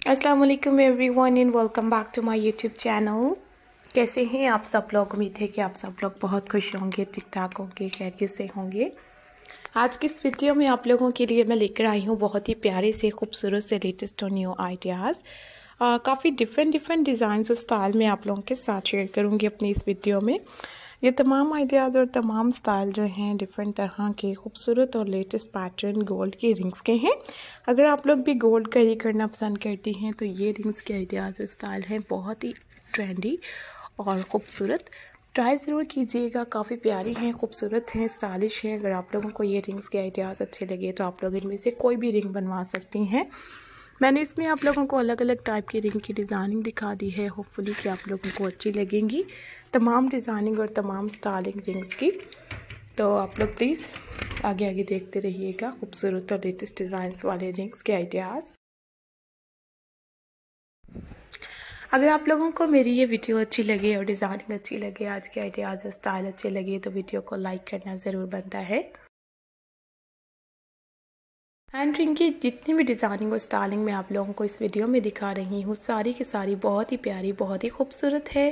अस्सलाम वालेकुम everyone and welcome back to my YouTube channel. कैसे हैं आप सब लोग? उम्मीद है कि आप सब लोग बहुत खुश होंगे, ठीक ठाक होंगे, खैरियत से होंगे। आज की इस वीडियो में आप लोगों के लिए मैं लेकर आई हूँ बहुत ही प्यारे से, खूबसूरत से लेटेस्ट और न्यू आइडियाज़। काफ़ी डिफरेंट डिज़ाइन और स्टाइल में आप लोगों के साथ शेयर करूँगी अपनी इस वीडियो में। ये तमाम आइडियाज़ और तमाम स्टाइल जो हैं डिफरेंट तरह के खूबसूरत और लेटेस्ट पैटर्न गोल्ड की रिंग्स के हैं। अगर आप लोग भी गोल्ड कैरी करना पसंद करती हैं तो ये रिंग्स के आइडियाज़ और स्टाइल हैं बहुत ही ट्रेंडी और ख़ूबसूरत। ट्राई ज़रूर कीजिएगा, काफ़ी प्यारी हैं, खूबसूरत हैं, स्टाइलिश हैं। अगर आप लोगों को ये रिंग्स के आइडियाज़ अच्छे लगे तो आप लोग इनमें से कोई भी रिंग बनवा सकती हैं। मैंने इसमें आप लोगों को अलग अलग टाइप की रिंग की डिज़ाइनिंग दिखा दी है, होपफुली कि आप लोगों को अच्छी लगेंगी तमाम डिज़ाइनिंग और तमाम स्टाइलिंग रिंग्स की। तो आप लोग प्लीज़ आगे आगे देखते रहिएगा खूबसूरत और लेटेस्ट डिज़ाइंस वाले रिंग्स के आइडियाज़। अगर आप लोगों को मेरी ये वीडियो अच्छी लगे और डिज़ाइनिंग अच्छी लगे, आज के आइडियाज़ और स्टाइल अच्छे लगे तो वीडियो को लाइक करना ज़रूर बनता है। हैंड रिंग की जितनी भी डिज़ाइनिंग और स्टाइलिंग मैं आप लोगों को इस वीडियो में दिखा रही हूँ, सारी की सारी बहुत ही प्यारी, बहुत ही खूबसूरत है।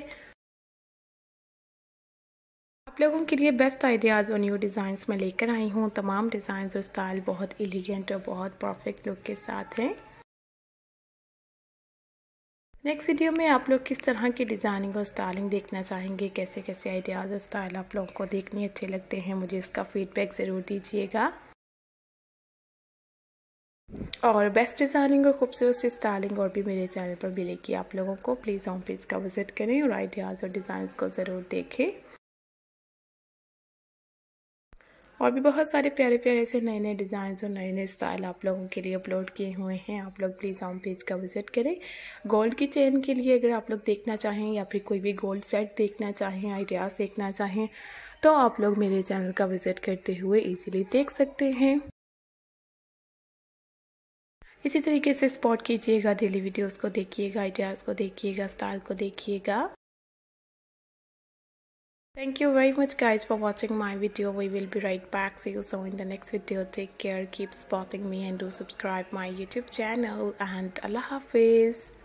आप लोगों के लिए बेस्ट आइडियाज़ और न्यू डिज़ाइंस मैं लेकर आई हूँ। तमाम डिज़ाइंस और स्टाइल बहुत एलिगेंट और बहुत परफेक्ट लुक के साथ हैं। नेक्स्ट वीडियो में आप लोग किस तरह की डिज़ाइनिंग और स्टाइलिंग देखना चाहेंगे, कैसे कैसे आइडियाज़ और स्टाइल आप लोगों को देखने अच्छे लगते हैं, मुझे इसका फीडबैक ज़रूर दीजिएगा। और बेस्ट डिज़ाइनिंग और खूबसूरत सी स्टाइलिंग और भी मेरे चैनल पर मिलेगी आप लोगों को। प्लीज़ होम पेज का विज़िट करें और आइडियाज़ और डिज़ाइंस को ज़रूर देखें। और भी बहुत सारे प्यारे प्यारे से नए नए डिज़ाइंस और नए नए स्टाइल आप लोगों के लिए अपलोड किए हुए हैं। आप लोग प्लीज़ होम पेज का विज़िट करें। गोल्ड की चेन के लिए अगर आप लोग देखना चाहें या फिर कोई भी गोल्ड सेट देखना चाहें, आइडियाज़ देखना चाहें तो आप लोग मेरे चैनल का विज़िट करते हुए ईजिली देख सकते हैं। इसी तरीके से सपोर्ट कीजिएगा, डेली वीडियोज़ को देखिएगा, आइडियाज़ को देखिएगा, स्टाइल को देखिएगा। Thank you very much guys for watching my video. We will be right back. See you soon in the next video. Take care, keep supporting me and do subscribe my YouTube channel, and Allah Hafiz.